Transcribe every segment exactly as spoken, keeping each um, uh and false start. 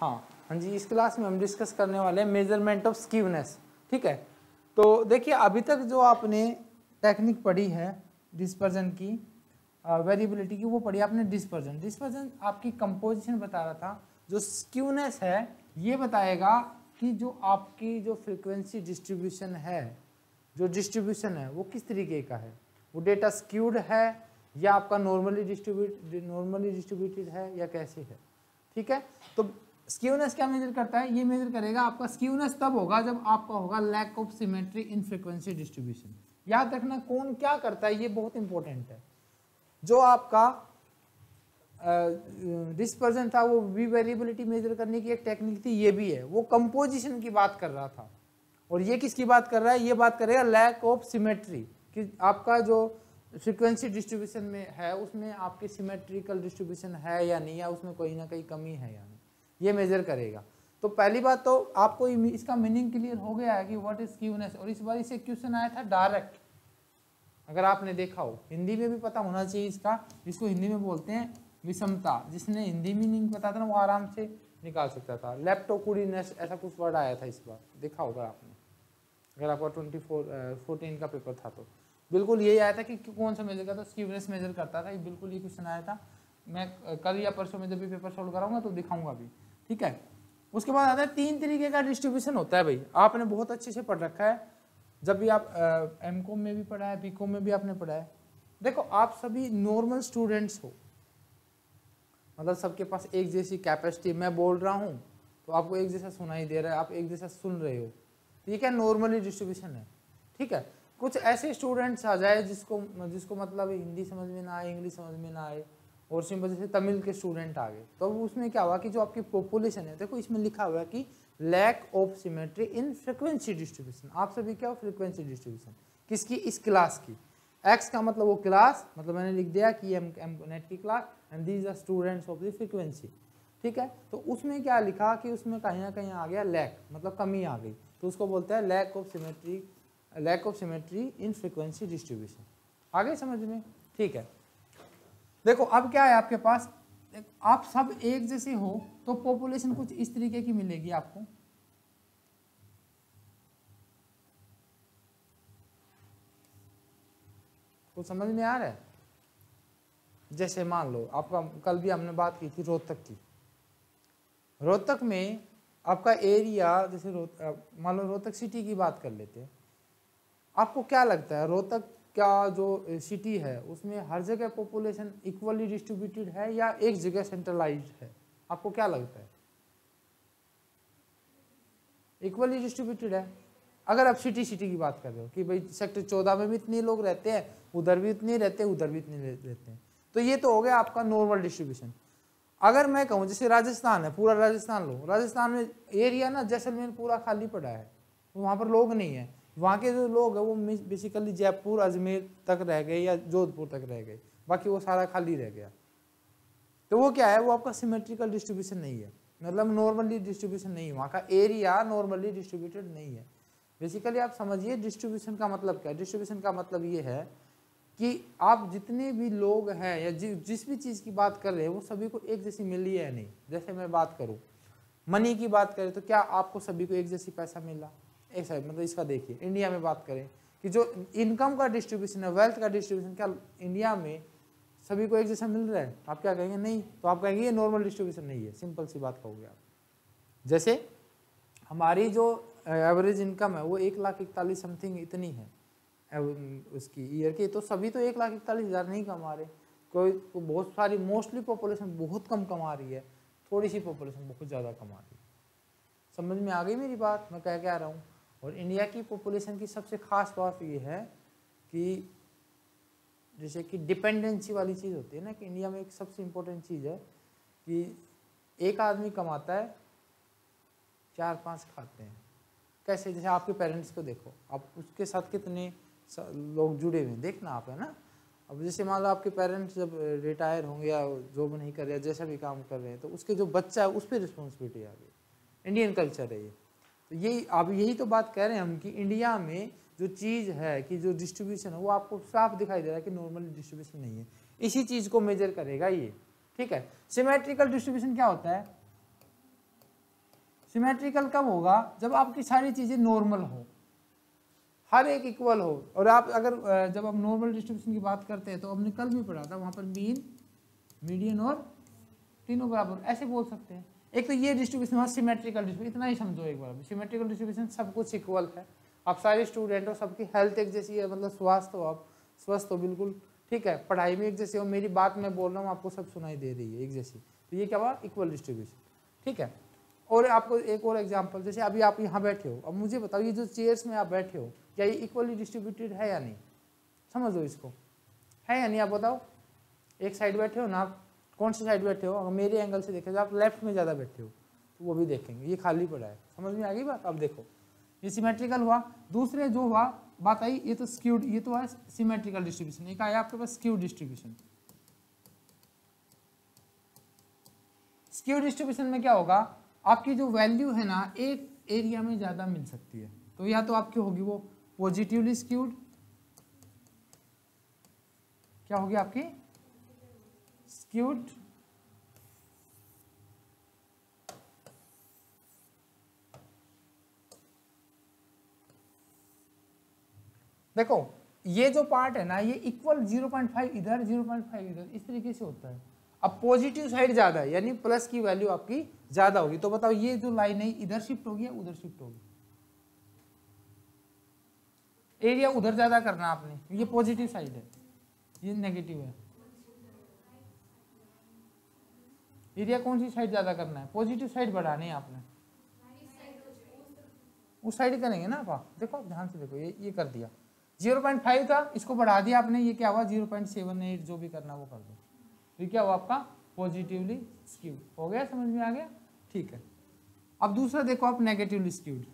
हाँ हाँ जी, इस क्लास में हम डिस्कस करने वाले हैं मेजरमेंट ऑफ स्क्यूनेस। ठीक है, तो देखिए अभी तक जो आपने टेक्निक पढ़ी है डिस्पर्जन की, वेरिएबिलिटी की, वो पढ़ी आपने डिस्पर्जन। डिस्पर्जन आपकी कंपोजिशन बता रहा था, जो स्क्यूनेस है ये बताएगा कि जो आपकी जो फ्रीक्वेंसी डिस्ट्रीब्यूशन है, जो डिस्ट्रीब्यूशन है वो किस तरीके का है, वो डेटा स्क्यूड है या आपका नॉर्मली डिस्ट्रीब्यूट नॉर्मली डिस्ट्रीब्यूटेड है या कैसे है। ठीक है, तो स्क्यूनेस क्या मेजर करता है, ये मेजर करेगा आपका स्क्यूनेस तब होगा जब आपका होगा lack of symmetry in frequency distribution. याद रखना कौन क्या करता है, ये बहुत इंपॉर्टेंट है। जो आपका डिस्पर्जन था वो वी वेरिएबिलिटी मेजर करने की एक टेक्निक थी, ये भी है, वो कंपोजिशन की बात कर रहा था। और ये किसकी बात कर रहा है, ये बात करेगा लैक ऑफ सिमेट्री, कि आपका जो फ्रीक्वेंसी डिस्ट्रीब्यूशन में है उसमें आपकी सिमेट्रिकल डिस्ट्रीब्यूशन है या नहीं, या उसमें कोई ना कोई कमी है या नहीं, ये मेजर करेगा। तो पहली बात तो आपको इसका मीनिंग क्लियर हो गया है कि व्हाट इज स्क्यूनेस। और इस बार इसे क्वेश्चन आया था डायरेक्ट, अगर आपने देखा हो, हिंदी में भी पता होना चाहिए इसका, इसको हिंदी में बोलते हैं विषमता। जिसने हिंदी मीनिंग पता था ना वो आराम से निकाल सकता था। लेप्टोकुडीनेस ऐसा कुछ वर्ड आया था इस बार, देखा होगा आपने, अगर आपका ट्वेंटी फोर फोर्टीन का पेपर था तो बिल्कुल यही आया था कि कौन सा मेजर करता था, स्क्यूनेस मेजर करता था, ये बिल्कुल ये क्वेश्चन आया था। मैं कल या परसों में जब भी पेपर सॉल्व कराऊंगा तो दिखाऊंगा भी। ठीक है, उसके बाद आता है तीन तरीके का डिस्ट्रीब्यूशन होता है। भाई आपने बहुत अच्छे से पढ़ रखा है, जब भी आप एम कॉम में भी पढ़ा है, बी कॉम में भी आपने पढ़ा है। देखो आप सभी नॉर्मल स्टूडेंट्स हो, मतलब सबके पास एक जैसी कैपेसिटी, मैं बोल रहा हूँ तो आपको एक जैसा सुनाई दे रहा है, आप एक जैसा सुन रहे हो, तो ये क्या नॉर्मली डिस्ट्रीब्यूशन है। ठीक है, कुछ ऐसे स्टूडेंट्स आ जाए जिसको जिसको मतलब हिंदी समझ में ना आए, इंग्लिश समझ में ना आए, और सिंपल जैसे तमिल के स्टूडेंट आ गए, तो उसमें क्या हुआ कि जो आपकी पॉपुलेशन है, देखो इसमें लिखा हुआ है कि lack of symmetry in frequency distribution. आप सभी क्या हो, फ्रीक्वेंसी डिस्ट्रीब्यूशन किसकी, इस क्लास की। एक्स का मतलब वो क्लास, मतलब मैंने लिख दिया कि एम एम नेट की class, and these are students of the frequency. ठीक है, तो उसमें क्या लिखा कि उसमें कहीं ना कहीं आ गया लैक, मतलब कमी आ गई, तो उसको बोलते हैं lack of symmetry, lack of symmetry in frequency distribution. आगे समझ में। ठीक है, देखो अब क्या है आपके पास, आप सब एक जैसे हो तो पॉपुलेशन कुछ इस तरीके की मिलेगी आपको। कुछ समझ में आ रहा है, जैसे मान लो आपका कल भी हमने बात की थी रोहतक की। रोहतक में आपका एरिया, जैसे मान लो रोहतक सिटी की बात कर लेते हैं, आपको क्या लगता है रोहतक क्या जो सिटी है उसमें हर जगह पॉपुलेशन इक्वली डिस्ट्रीब्यूटेड है या एक जगह सेंट्रलाइज्ड है, आपको क्या लगता है? इक्वली डिस्ट्रीब्यूटेड है। अगर आप सिटी सिटी की बात कर रहे हो कि भाई सेक्टर चौदह में भी इतने लोग रहते हैं, उधर भी इतने रहते हैं, उधर भी इतने रहते हैं, तो ये तो हो गया आपका नॉर्मल डिस्ट्रीब्यूशन। अगर मैं कहूँ जैसे राजस्थान है, पूरा राजस्थान लो, राजस्थान में एरिया ना जैसलमेर पूरा खाली पड़ा है, वहाँ पर लोग नहीं है, वहाँ के जो लोग हैं वो बेसिकली जयपुर अजमेर तक रह गए या जोधपुर तक रह गए, बाकी वो सारा खाली रह गया। तो वो क्या है, वो आपका सिमेट्रिकल डिस्ट्रीब्यूशन नहीं है, मतलब नॉर्मली डिस्ट्रीब्यूशन नहीं है, वहाँ का एरिया नॉर्मली डिस्ट्रीब्यूटेड नहीं है। बेसिकली आप समझिए डिस्ट्रीब्यूशन का मतलब क्या है। डिस्ट्रीब्यूशन का मतलब ये है कि आप जितने भी लोग हैं या जि, जिस भी चीज़ की बात कर रहे हैं वो सभी को एक जैसी मिल रही है नहीं। जैसे मैं बात करूँ मनी की बात करें तो क्या आपको सभी को एक जैसी पैसा मिला, एक साइड, मतलब इसका देखिए इंडिया में बात करें कि जो इनकम का डिस्ट्रीब्यूशन है, वेल्थ का डिस्ट्रीब्यूशन, क्या इंडिया में सभी को एक जैसा मिल रहा है? आप क्या कहेंगे? नहीं। तो आप कहेंगे ये नॉर्मल डिस्ट्रीब्यूशन नहीं है, सिंपल सी बात कहोगे आप। जैसे हमारी जो एवरेज इनकम है वो एक लाख इकतालीस समथिंग इतनी है उसकी ईयर की, तो सभी तो एक लाख इकतालीस हज़ार नहीं कमा रहे, कोई को बहुत सारी, मोस्टली पॉपुलेशन बहुत कम कमा रही है, थोड़ी सी पॉपुलेशन बहुत ज़्यादा कमा रही है। समझ में आ गई मेरी बात, मैं कह क्या रहा हूँ? और इंडिया की पॉपुलेशन की सबसे खास बात ये है कि जैसे कि डिपेंडेंसी वाली चीज़ होती है ना, कि इंडिया में एक सबसे इम्पोर्टेंट चीज़ है कि एक आदमी कमाता है, चार पांच खाते हैं। कैसे? जैसे आपके पेरेंट्स को देखो, आप उसके साथ कितने लोग जुड़े हुए हैं, देखना आप, है ना। अब जैसे मान लो आपके पेरेंट्स जब रिटायर होंगे या जॉब नहीं कर रहे, जैसा भी काम कर रहे हैं, तो उसके जो बच्चा है उस पर रिस्पॉन्सिबिलिटी आ गई। इंडियन कल्चर है ये। तो यही अब यही तो बात कह रहे हैं हम कि इंडिया में जो चीज़ है कि जो डिस्ट्रीब्यूशन है वो आपको साफ दिखाई दे रहा है कि नॉर्मल डिस्ट्रीब्यूशन नहीं है। इसी चीज़ को मेजर करेगा ये। ठीक है, सिमेट्रिकल डिस्ट्रीब्यूशन क्या होता है? सिमेट्रिकल कब होगा? जब आपकी सारी चीजें नॉर्मल हो, हर एक इक्वल हो। और आप अगर जब आप नॉर्मल डिस्ट्रीब्यूशन की बात करते हैं तो हमने कल भी पढ़ा था, वहां पर मीन, मीडियन और तीनों बराबर, ऐसे बोल सकते हैं। एक तो ये डिस्ट्रीब्यूशन हुआ सिमेट्रिकल डिस्ट्रीब्यूशन, इतना ही समझो एक बार। सिमेट्रिकल डिस्ट्रीब्यूशन सब कुछ इक्वल है, आप सारे स्टूडेंट हो, सबकी हेल्थ एक जैसी है, मतलब स्वास्थ्य हो, आप स्वस्थ हो बिल्कुल, ठीक है, पढ़ाई में एक जैसे हो, मेरी बात मैं बोल रहा हूँ आपको सब सुनाई दे रही है एक जैसी, तो ये क्या हुआ? इक्वल डिस्ट्रीब्यूशन, ठीक है। और आपको एक और एग्जांपल, जैसे अभी आप यहाँ बैठे हो, अब मुझे बताओ ये जो चेयर्स में आप बैठे हो क्या ये इक्वली डिस्ट्रीब्यूटेड है या नहीं? समझ लो इसको, है या नहीं आप बताओ। एक साइड बैठे हो ना आप, कौन सी साइड बैठे हो? अगर मेरे एंगल से देखें तो आप लेफ्ट में ज़्यादा बैठे हो, तो वो भी देखेंगे, ये खाली पड़ा है। समझ में आ गई बात? अब देखो ये सिमेट्रिकल हुआ। दूसरे जो हुआ बात आई, ये तो स्क्यूड, ये तो है सिमेट्रिकल डिस्ट्रीब्यूशन। एक आया आपके पास स्क्यूड डिस्ट्रीब्यूशन। स्क्यूड डिस्ट्रीब्यूशन में क्या होगा? आपकी जो वैल्यू है ना एक एरिया में ज़्यादा मिल सकती है, तो या तो आपकी होगी वो पॉजिटिवली स्क्यूड, क्या होगी आपकी? स्क्यूड, देखो ये जो पार्ट है ना ये इक्वल ज़ीरो पॉइंट फाइव इधर, ज़ीरो पॉइंट फाइव इधर, इस तरीके से होता है। अब पॉजिटिव साइड ज्यादा है यानी प्लस की वैल्यू आपकी ज्यादा होगी, तो बताओ ये जो लाइन है इधर शिफ्ट होगी या उधर शिफ्ट होगी? एरिया उधर ज्यादा करना आपने, ये पॉजिटिव साइड है, ये नेगेटिव है। एरिया कौन सी साइड ज्यादा करना है? पॉजिटिव साइड बढ़ानी है आपने, उस साइड करेंगे ना आप। देखो ध्यान से देखो, ये ये कर दिया, ज़ीरो पॉइंट फाइव था इसको बढ़ा दिया आपने, ये क्या हुआ? ज़ीरो पॉइंट सेवन एट, जो भी करना वो कर दो, तो क्या हुआ आपका? पॉजिटिवली स्क्यूड हो गया। समझ में आ गया? ठीक है। अब दूसरा देखो आप, नेगेटिवली स्क्यूड।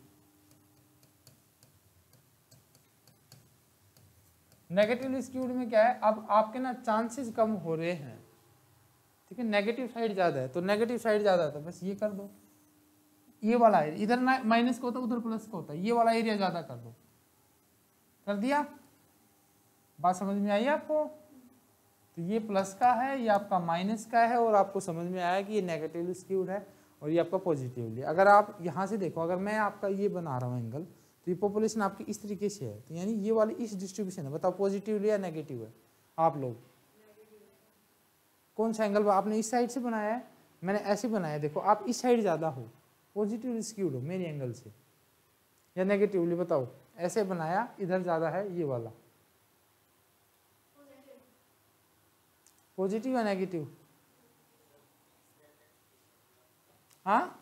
नेगेटिवली स्क्यूड में क्या है? अब आपके ना चांसेस कम हो रहे हैं, ठीक है, नेगेटिव साइड ज्यादा है, तो नेगेटिव साइड ज्यादा है तो बस ये कर दो, ये वाला है इधर ना माइनस का होता है उधर प्लस का होता है, ये वाला एरिया ज्यादा कर दो, कर दिया। बात समझ में आई आपको? तो ये प्लस का है, ये आपका माइनस का है, और आपको समझ में आया कि ये नेगेटिवली स्क्यूड है और ये आपका पॉजिटिवली। अगर आप यहाँ से देखो, अगर मैं आपका ये बना रहा हूँ एंगल, तो ये पॉपुलेशन आपकी इस तरीके से है, तो यानी ये वाली इस डिस्ट्रीब्यूशन है। बताओ पॉजिटिवली या नेगेटिव है? आप लोग कौन सा एंगल आपने इस साइड से बनाया है? मैंने ऐसे बनाया, देखो आप इस साइड ज़्यादा हो, पॉजिटिवली स्क्यूड हो मेरे एंगल से, या नेगेटिवली? बताओ, ऐसे बनाया, इधर ज़्यादा है ये वाला, पॉजिटिव या नेगेटिव? हाँ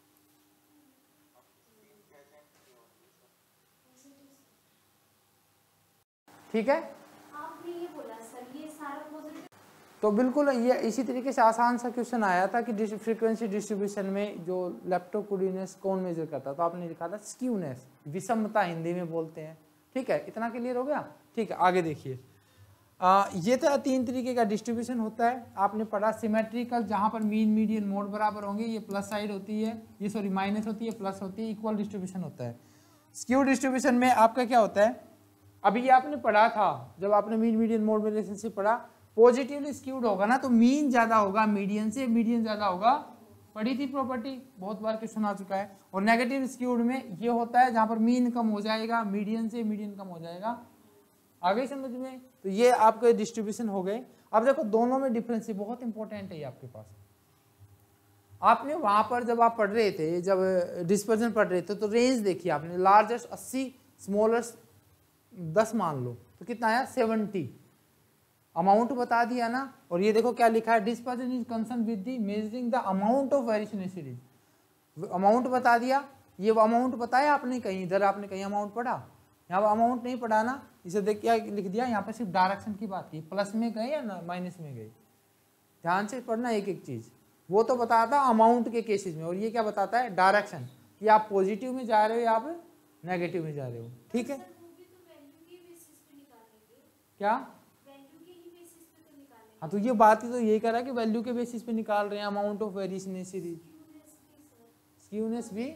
ठीक है। आपने ये बोला सर ये सारा पॉजिटिव, तो बिल्कुल ये इसी तरीके से आसान सा क्वेश्चन आया था कि फ्रीक्वेंसी डिस्ट्रीब्यूशन में जो लेप्टोकुडिनेस कौन मेजर करता, तो आपने लिखा था स्क्यूनेस, विषमता हिंदी में बोलते हैं, ठीक है। इतना क्लियर हो गया? ठीक है, आगे देखिए। आ, ये तो तीन तरीके का डिस्ट्रीब्यूशन होता है, आपने पढ़ा सिमेट्रिकल, जहाँ पर मीन मीडियन मोड बराबर होंगे, ये प्लस साइड होती है, ये सॉरी माइनस होती है, प्लस होती है, इक्वल डिस्ट्रीब्यूशन होता है। स्क्यू डिस्ट्रीब्यूशन में आपका क्या होता है? अभी ये आपने पढ़ा था जब आपने मीन मीडियन मोड में रिलेशनशिप पढ़ा, पॉजिटिवली स्क्यूड होगा ना तो मीन ज्यादा होगा मीडियन से, मीडियन ज्यादा होगा, पढ़ी थी प्रॉपर्टी, बहुत बार क्वेश्चन आ चुका है। और नेगेटिव स्क्यूड में ये होता है जहां पर मीन कम हो जाएगा मीडियन से, मीडियन कम हो जाएगा। आ गई समझ में? तो ये आपके डिस्ट्रीब्यूशन हो गए। अब देखो दोनों में डिफरेंस बहुत इंपॉर्टेंट है ये आपके पास। आपने वहां पर जब आप पढ़ रहे थे, जब डिस्पर्जन पढ़ रहे थे, तो रेंज देखिए आपने, लार्जेस्ट अस्सी, स्मॉलेस्ट दस मान लो, तो कितना आया? सेवेंटी। अमाउंट बता दिया ना। और ये देखो क्या लिखा है, dispersion is concern with the measuring the amount of variation in series. Amount बता दिया, ये अमाउंट बताया आपने कहीं, इधर आपने कहीं अमाउंट पढ़ा? यहाँ पर अमाउंट नहीं पढ़ा ना, इसे देख क्या लिख दिया, यहाँ पर सिर्फ डायरेक्शन की बात की, प्लस में गए या माइनस में गए। ध्यान से पढ़ना एक एक चीज। वो तो बताता अमाउंट के केसेस में, और ये क्या बताता है? डायरेक्शन, कि आप पॉजिटिव में जा रहे हो या आप नेगेटिव में जा रहे हो, ठीक है। क्या? हाँ तो ये बात ही तो यही करा कि वैल्यू के बेसिस पे निकाल रहे हैं, amount of variation in series. Skewness भी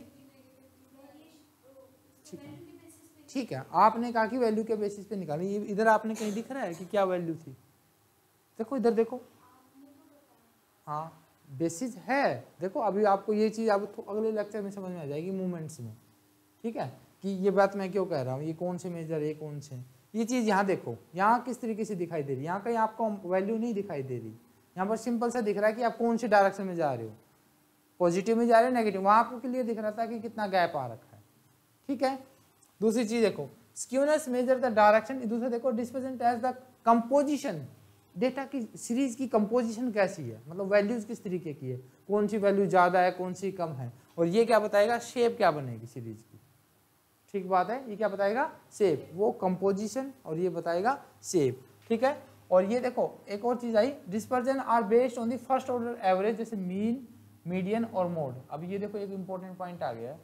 ठीक है, ठीक है। आपने कहा कि वैल्यू के बेसिस पे निकालें, ये इधर आपने कहीं दिख रहा है कि क्या वैल्यू थी? देखो इधर देखो, हाँ बेसिस है। देखो अभी आपको ये चीज़ अब तो अगले लेक्चर में समझ में आ जाएगी मूवमेंट्स में, ठीक है, कि ये बात मैं क्यों कह रहा हूँ, ये कौन से मेजर है कौन से। ये चीज़ यहाँ देखो, यहाँ किस तरीके से दिखाई दे रही है, यहाँ कहीं आपको वैल्यू नहीं दिखाई दे रही, यहाँ पर सिंपल सा दिख रहा है कि आप कौन से डायरेक्शन में जा रहे हो, पॉजिटिव में जा रहे हो नेगेटिव, वहाँ आपको क्लियर दिख रहा था कि कितना गैप आ रखा है, ठीक है। दूसरी चीज़ देखो, स्क्यूनेस मेजर द डायरेक्शन, दूसरा देखो displacement as the composition, data की सीरीज की कंपोजिशन कैसी है, मतलब वैल्यूज किस तरीके की है, कौन सी वैल्यू ज़्यादा है कौन सी कम है, और ये क्या बताएगा शेप क्या बनेगी सीरीज की, ठीक बात है, ये क्या बताएगा शेप, वो कंपोजिशन और ये बताएगा शेप, ठीक है। और ये देखो एक और चीज़ आई, dispersion are based on the first order average, जैसे मीन मीडियन और मोड। अब ये देखो एक इंपॉर्टेंट पॉइंट आ गया है,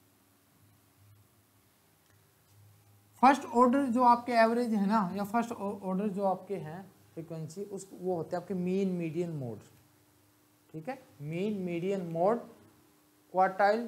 फर्स्ट ऑर्डर जो आपके एवरेज है ना, या फर्स्ट ऑर्डर जो आपके हैं फ्रीक्वेंसी, उस वो होते हैं आपके मीन मीडियन मोड, ठीक है, mean median mode, quartile,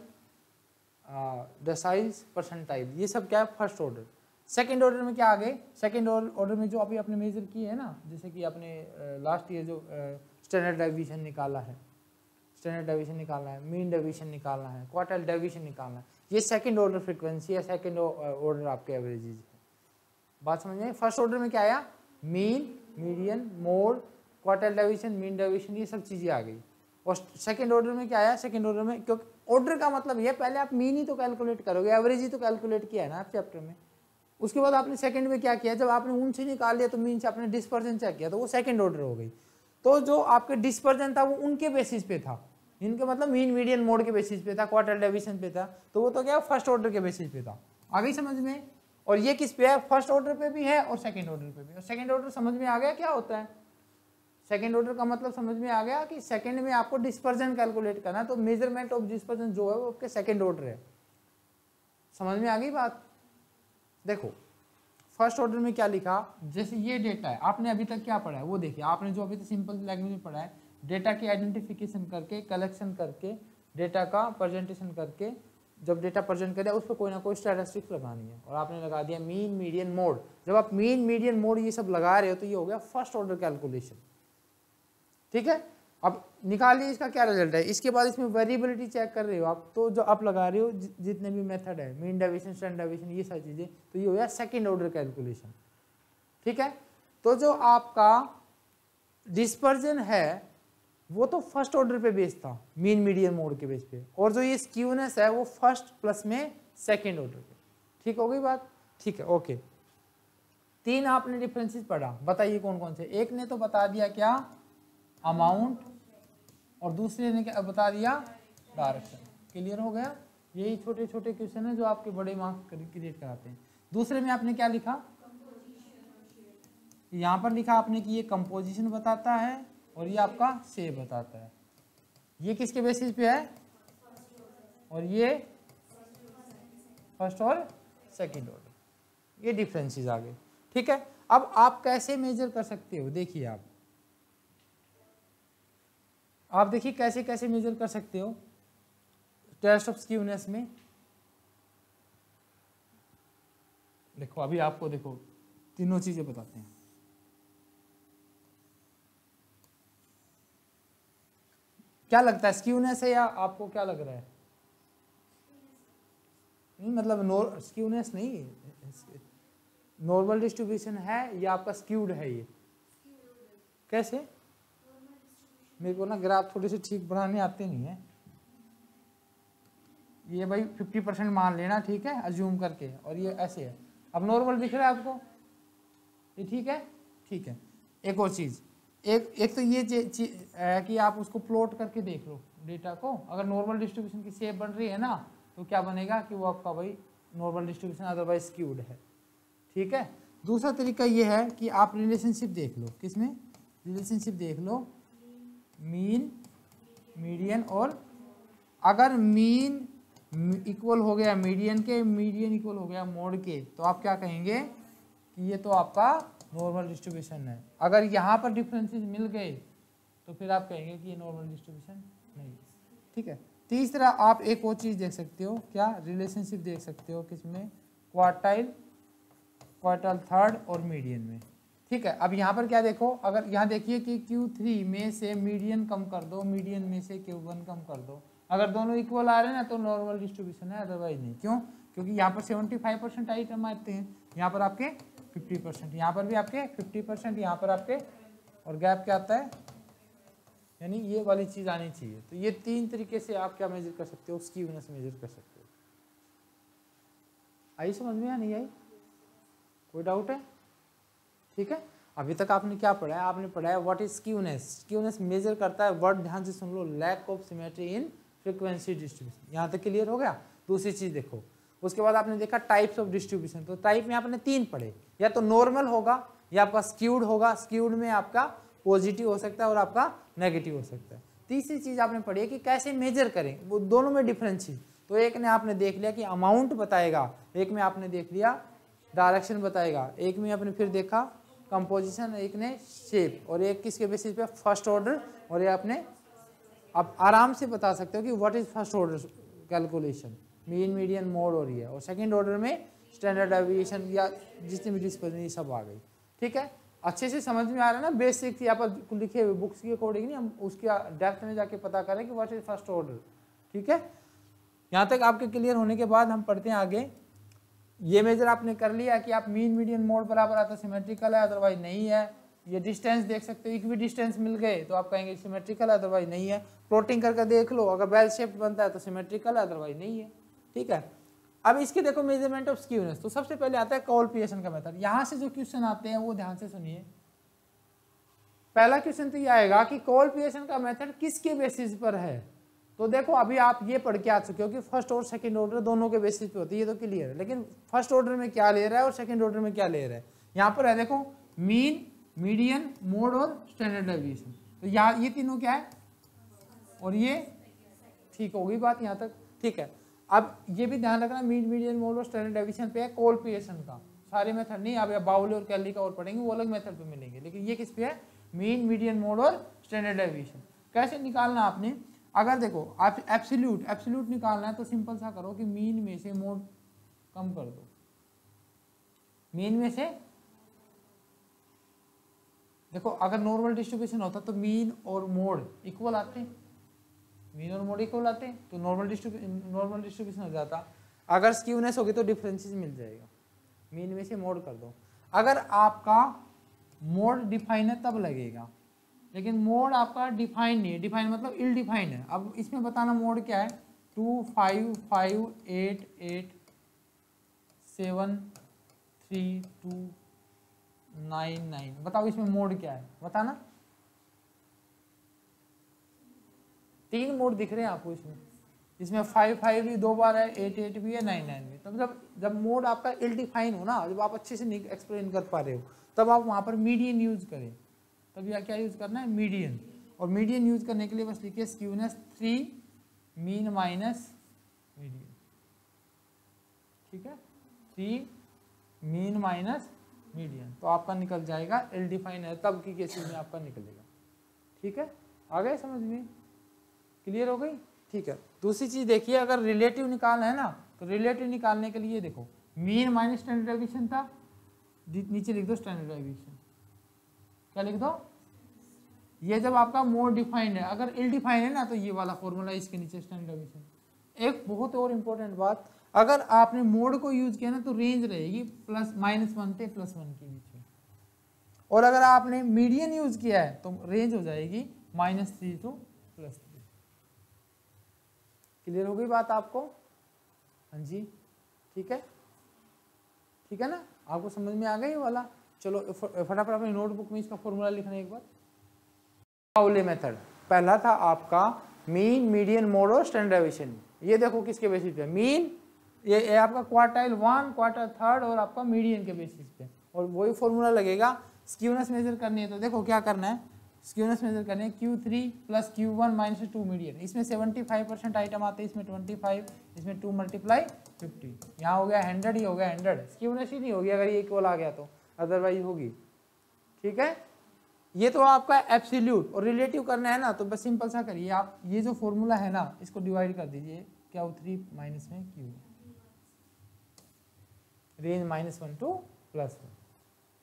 deciles, percentile, ये सब क्या है फर्स्ट ऑर्डर। सेकंड ऑर्डर में क्या आ गए, सेकंड ऑर्डर में जो अभी आपने मेजर किए है ना, जैसे कि आपने लास्ट ईयर जो स्टैंडर्ड डेविएशन निकाला है, स्टैंडर्ड डेविएशन निकालना है, मीन डेविएशन निकालना है, क्वार्टाइल डेविएशन निकालना है, ये सेकंड ऑर्डर फ्रीक्वेंसी है, सेकंड ऑर्डर आपके एवरेजेस है। बात समझ में, फर्स्ट ऑर्डर में क्या आया, mean median mode quartile deviation mean deviation, ये सब चीज़ें आ गई। और सेकंड ऑर्डर में क्या आया, सेकंड ऑर्डर में, क्योंकि ऑर्डर का मतलब ये पहले आप मीन ही तो कैलकुलेट करोगे, एवरेज ही तो कैलकुलेट किया है ना आप चैप्टर में, उसके बाद आपने सेकंड में क्या किया, जब आपने उनसे निकाल लिया तो मीन से आपने डिस्पर्जन चेक किया तो वो सेकंड ऑर्डर हो गई। तो जो आपके डिस्पर्जन था वो उनके बेसिस पे था, इनके मतलब मीन मीडियन मोड के बेसिस पे था, क्वार्टाइल डेविएशन पे था, तो वो तो क्या फर्स्ट ऑर्डर के बेसिस पे था। आ गई समझ में। और ये किस पे है, फर्स्ट ऑर्डर पे भी है और सेकंड ऑर्डर पे भी। और सेकंड ऑर्डर समझ में आ गया क्या होता है, सेकंड ऑर्डर का मतलब समझ में आ गया कि सेकंड में आपको डिस्पर्जन कैलकुलेट करना है, तो मेजरमेंट ऑफ डिस्पर्जन जो है वो आपके सेकंड ऑर्डर है। समझ में आ गई बात। देखो फर्स्ट ऑर्डर में क्या लिखा, जैसे ये डेटा है, आपने अभी तक क्या पढ़ा है वो देखिए, आपने जो अभी तक सिंपल लैंग्वेज में पढ़ा है, डेटा की आइडेंटिफिकेशन करके, कलेक्शन करके, डेटा का प्रेजेंटेशन करके, जब डेटा प्रेजेंट करें उस पर कोई ना कोई स्टैटिस्टिक्स लगानी है, और आपने लगा दिया मीन मीडियन मोड। जब आप मीन मीडियन मोड ये सब लगा रहे हो तो ये हो गया फर्स्ट ऑर्डर कैलकुलेशन, ठीक है। अब निकालिए इसका क्या रिजल्ट है, इसके बाद इसमें वेरिएबिलिटी चेक कर रहे हो आप, तो जो आप लगा रहे हो जि, जितने भी मेथड है, मीन डेविएशन स्टैंडर्ड डेविएशन ये सारी चीज़ें, तो ये हो गया सेकेंड ऑर्डर कैलकुलेशन, ठीक है। तो जो आपका डिस्पर्जन है वो तो फर्स्ट ऑर्डर पे बेस था, मीन मीडियन मोड के बेस पे, और जो ये स्क्यूनेस है वो फर्स्ट प्लस में सेकेंड ऑर्डर पे, ठीक हो गई बात, ठीक है ओके। तीन आपने डिफरेंसेस पढ़ा, बताइए कौन कौन से। एक ने तो बता दिया क्या अमाउंट, और दूसरे ने क्या बता दिया डायरेक्शन। क्लियर हो गया। यही छोटे छोटे क्वेश्चन है जो आपके बड़े मार्क्स क्रिएट कराते हैं। दूसरे में आपने क्या लिखा, यहाँ पर लिखा आपने कि ये कंपोजिशन बताता है और ये आपका शेप बताता है। ये किसके बेसिस पे है, और ये फर्स्ट और सेकंड ऑर्डर, ये डिफरेंसेस आ गए, ठीक है। अब आप कैसे मेजर कर सकते हो, देखिए आप आप देखिए कैसे कैसे मेजर कर सकते हो टेस्ट ऑफ स्क्यूनेस में। देखो अभी आपको देखो तीनों चीजें बताते हैं। क्या लगता है स्क्यूनेस है, या आपको क्या लग रहा है, नहीं मतलब नोर स्क्यूनेस नहीं, नॉर्मल डिस्ट्रीब्यूशन है या आपका स्क्यूड है, ये कैसे, मेरे को ना ग्राफ थोड़ी सी ठीक बनाने आते नहीं है। ये भाई फिफ्टी परसेंट मान लेना, ठीक है, अज्यूम करके, और ये ऐसे है। अब नॉर्मल दिख रहा है आपको, ये ठीक है, ठीक है। एक और चीज़, एक एक तो ये चीज है कि आप उसको प्लॉट करके देख लो डेटा को, अगर नॉर्मल डिस्ट्रीब्यूशन की शेप बन रही है ना, तो क्या बनेगा कि वो आपका भाई नॉर्मल डिस्ट्रीब्यूशन अदरवाइज स्क्यूड है, ठीक है। दूसरा तरीका ये है कि आप रिलेशनशिप देख लो, किसमें रिलेशनशिप देख लो, मीन मीडियन, और अगर मीन इक्वल हो गया मीडियन के, मीडियन इक्वल हो गया मोड के, तो आप क्या कहेंगे कि ये तो आपका नॉर्मल डिस्ट्रीब्यूशन है। अगर यहाँ पर डिफरेंसेस मिल गए तो फिर आप कहेंगे कि ये नॉर्मल डिस्ट्रीब्यूशन नहीं, ठीक है। तीसरा आप एक और चीज़ देख सकते हो, क्या रिलेशनशिप देख सकते हो, किसमें, क्वार्टाइल, क्वार्टाइल थर्ड और मीडियन में। ठीक है। अब यहाँ पर क्या देखो, अगर यहाँ देखिए कि क्यू थ्री में से मीडियन कम कर दो, मीडियन में से क्यू वन कम कर दो, अगर दोनों इक्वल आ रहे हैं ना तो नॉर्मल डिस्ट्रीब्यूशन है, अदरवाइज नहीं। क्यों? क्योंकि यहाँ पर सेवेंटी फाइव परसेंट आइटम आते हैं, यहाँ पर आपके फिफ्टी परसेंट, यहाँ पर भी आपके फिफ्टी परसेंट, यहाँ पर आपके, और गैप क्या आता है, यानी ये वाली चीज़ आनी चाहिए। तो ये तीन तरीके से आप क्या मेजर कर सकते हो, स्क्यूनेस मेजर कर सकते हो। आई समझ में या नहीं आई? कोई डाउट है? ठीक है। अभी तक आपने क्या पढ़ा है? आपने पढ़ा है what is skewness. Skewness measure करता है, वर्ड ध्यान से सुन लो, lack of symmetry in frequency distribution. यहाँ तक क्लियर हो गया? दूसरी चीज देखो, उसके बाद आपने देखा टाइप्स ऑफ डिस्ट्रीब्यूशन। तो टाइप में आपने तीन पढ़े, या तो नॉर्मल होगा, या आपका स्क्यूड होगा, स्क्यूड में आपका पॉजिटिव हो सकता है और आपका नेगेटिव हो सकता है। तीसरी चीज आपने पढ़ी है कि कैसे मेजर करें, वो दोनों में डिफरेंस ही। तो एक ने आपने देख लिया कि अमाउंट बताएगा, एक में आपने देख लिया डायरेक्शन बताएगा, एक में आपने फिर देखा कंपोजिशन, एक ने शेप, और एक किसके बेसिस पे, फर्स्ट ऑर्डर। और ये आपने आप आराम से बता सकते हो कि what is first order calculation, mean, median, mode और ये, और सेकंड ऑर्डर में स्टैंडर्ड डेविएशन या जितनी भी डिस्पर्जन, ये सब आ गई। ठीक है, अच्छे से समझ में आ रहा है ना? बेसिक यहाँ पर लिखे हुए बुक्स के अकॉर्डिंग नहीं, हम उसके डेप्थ में जाके पता करें कि व्हाट इज फर्स्ट ऑर्डर। ठीक है, यहाँ तक आपके क्लियर होने के बाद हम पढ़ते हैं आगे। ये मेजर आपने कर लिया कि आप मीन, मीडियन, मोड बराबर आता सिमेट्रिकल है, अदरवाइज नहीं है। ये डिस्टेंस देख सकते हो, इक्वी डिस्टेंस मिल गए तो आप कहेंगे सिमेट्रिकल है, अदरवाइज नहीं है। प्लॉटिंग करके देख लो, अगर बेल शेप बनता है तो सिमेट्रिकल है, अदरवाइज नहीं है। ठीक है, अब इसके देखो मेजरमेंट ऑफ स्क्यूनेस। तो सबसे पहले आता है कोएफिशिएंट का मेथड। यहाँ से जो क्वेश्चन आते हैं वो ध्यान से सुनिए। पहला क्वेश्चन तो ये आएगा कि कोएफिशिएंट का मेथड किसके बेसिस पर है। तो देखो अभी आप ये पढ़ के आ चुके हो कि फर्स्ट और सेकंड ऑर्डर दोनों के बेसिस पे होती है, ये तो क्लियर है। लेकिन फर्स्ट ऑर्डर में क्या ले रहा है और सेकंड ऑर्डर में क्या ले रहा है, यहाँ पर है देखो, मीन, मीडियन, मोड और स्टैंडर्ड डेविएशन। तो यहाँ ये तीनों क्या है, और ये ठीक होगी बात यहाँ तक। ठीक है, अब ये भी ध्यान रखना, मीन, मीडियन, मोड और स्टैंडर्ड डेविएशन पे है कोएफिशिएंट का। सारे मेथड नहीं, आप बाउले और कैली का और पढ़ेंगे, वो अलग मेथड पे मिलेंगे। लेकिन ये किस पे है, मीन, मीडियन, मोड और स्टैंडर्ड डेविएशन। कैसे निकालना आपने, अगर देखो आप एब्सोल्यूट एब्सोल्यूट निकालना है तो सिंपल सा करो कि मीन में से मोड कम कर दो। मीन में से देखो, अगर नॉर्मल डिस्ट्रीब्यूशन होता तो मीन और मोड इक्वल आते, मीन और मोड इक्वल आते तो नॉर्मल डिस्ट्रीब्यूशन नॉर्मल डिस्ट्रीब्यूशन हो जाता। अगर स्क्यूनेस होगी तो डिफरेंसेस मिल जाएगा। मीन में से मोड कर दो। अगर आपका मोड डिफाइन है तब लगेगा, लेकिन मोड आपका डिफाइन नहीं है। डिफाइन मतलब इल डिफाइन है। अब इसमें बताना मोड क्या है, two five five eight eight seven three two nine nine, बताओ इसमें मोड क्या है, बताना। तीन मोड दिख रहे हैं आपको इसमें, इसमें फाइव फाइव भी दो बार है, एट एट भी है, नाइन नाइन भी। तो जब जब मोड आपका इल डिफाइन हो ना, जब आप अच्छे से एक्सप्लेन कर पा रहे हो, तब आप वहाँ पर मीडियन यूज करें। तब यह क्या यूज करना है, मीडियन। और मीडियन यूज करने के लिए बस लिखिए skewness three mean minus median. ठीक है, थ्री मीन माइनस मीडियन, तो आपका निकल जाएगा। एल डिफाइन है तब की केसेस में आपका निकलेगा। ठीक है, आ गए समझ में, क्लियर हो गई। ठीक है, दूसरी चीज देखिए, अगर रिलेटिव निकालना है ना, तो रिलेटिव निकालने के लिए देखो, मीन माइनस स्टैंडर्ड डेविएशन था, नीचे लिख दो स्टैंडर्ड डेविएशन। क्या लिख दो, ये जब आपका मोड डिफाइंड है। अगर इल डिफाइंड है ना तो ये वाला फॉर्मूला इसके नीचे स्टैंडर्ड डेविएशन। एक बहुत और इंपॉर्टेंट बात, अगर आपने मोड को यूज किया ना तो रेंज रहेगी प्लस माइनस वन से प्लस वन के बीच में, और अगर आपने मीडियन यूज किया है तो रेंज हो जाएगी minus three to plus three. Clear हो गई बात आपको? हाँ जी, ठीक है, ठीक है ना, आपको समझ में आ गई वाला। चलो फटाफट अपनी नोटबुक में इसका फॉर्मूला लिखना है एक बार। बाउले मेथड पहला था आपका मीन, मीडियन, मोड और स्टैंडर्ड डेविएशन। ये देखो किसके बेसिस पे, मीन ये, ये आपका क्वार्टाइल वन, क्वार्टाइल थर्ड और आपका मीडियन के बेसिस पे, और वही फॉर्मूला लगेगा। स्क्यूनेस मेजर करनी है तो देखो क्या करना है, स्क्यूनेस मेजर करनी है Q three plus Q one minus two median. इसमें सेवेंटी फाइव परसेंट आइटम आते हैं, इसमें ट्वेंटी फाइव, इसमें टू मल्टीप्लाई फिफ्टी। यहाँ हो गया हंड्रेड, ही हो गया हंड्रेड। स्क्यूनेस ही नहीं होगी अगर ये इक्वल आ गया तो, अदरवाइज होगी। ठीक है, ये तो आपका एब्सोल्यूट। और रिलेटिव करना है ना तो बस सिंपल सा करिए आप, ये जो फॉर्मूला है ना इसको डिवाइड कर दीजिए, क्यू थ्री माइनस में Q, range minus one to plus one.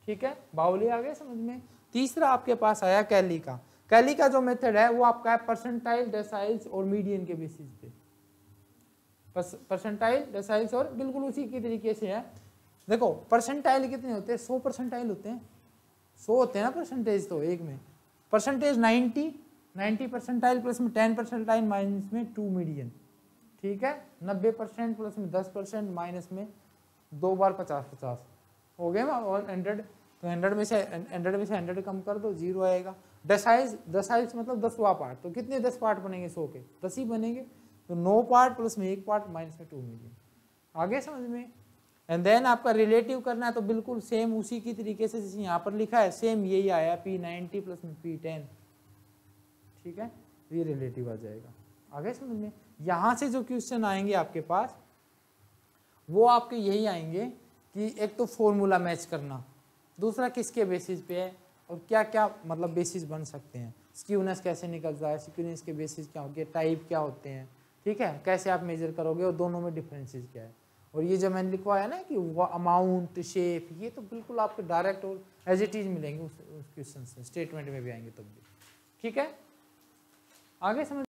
ठीक है, बाउली आ गया समझ में। तीसरा आपके पास आया कैली का। कैली का जो मेथड है वो आपका है परसेंटाइल, डेसाइल्स और मीडियन के बेसिस पे। परसेंटाइल, डेसाइल्स और बिल्कुल उसी की तरीके से है। देखो परसेंटाइल कितने होते हैं, सौ परसेंटाइल होते हैं, सौ होते हैं ना परसेंटेज तो एक में। Percentage ninety, ninety percentile plus में टेन परसेंटाइल माइनस में टू मीडियन, ठीक है। नब्बे परसेंट प्लस में दस परसेंट माइनस में दो बार पचास पचास, हो गए ना वन हंड्रेड। तो हंड्रेड में से हंड्रेड में से हंड्रेड कम कर दो, जीरो आएगा। डेसाइल्स, डेसाइल्स मतलब दसवां पार्ट, तो कितने दस पार्ट बनेंगे सौ के, दस ही बनेंगे। तो नौ पार्ट प्लस में एक पार्ट माइनस में टू मीडियन, आगे समझ में। एंड देन आपका रिलेटिव करना है तो बिल्कुल सेम उसी की तरीके से जैसे यहाँ पर लिखा है, सेम यही आया पी नाइन्टी प्लस में पी टेन, ठीक है, ये रिलेटिव आ जाएगा, आगे समझ में। यहाँ से जो क्वेश्चन आएंगे आपके पास वो आपके यही आएंगे कि एक तो फॉर्मूला मैच करना, दूसरा किसके बेसिस पे है और क्या क्या मतलब बेसिस बन सकते हैं, स्क्यूनेस कैसे निकलता है, स्क्यूनेस के बेसिस क्या होंगे, टाइप क्या होते हैं, ठीक है, कैसे आप मेजर करोगे और दोनों में डिफरेंसेस क्या है। और ये जो मैंने लिखवाया ना कि अमाउंट, शेप, ये तो बिल्कुल आपको डायरेक्ट और एज इट इज मिलेंगे उस क्वेश्चन से, स्टेटमेंट में भी आएंगे तब भी, ठीक है, आगे समझ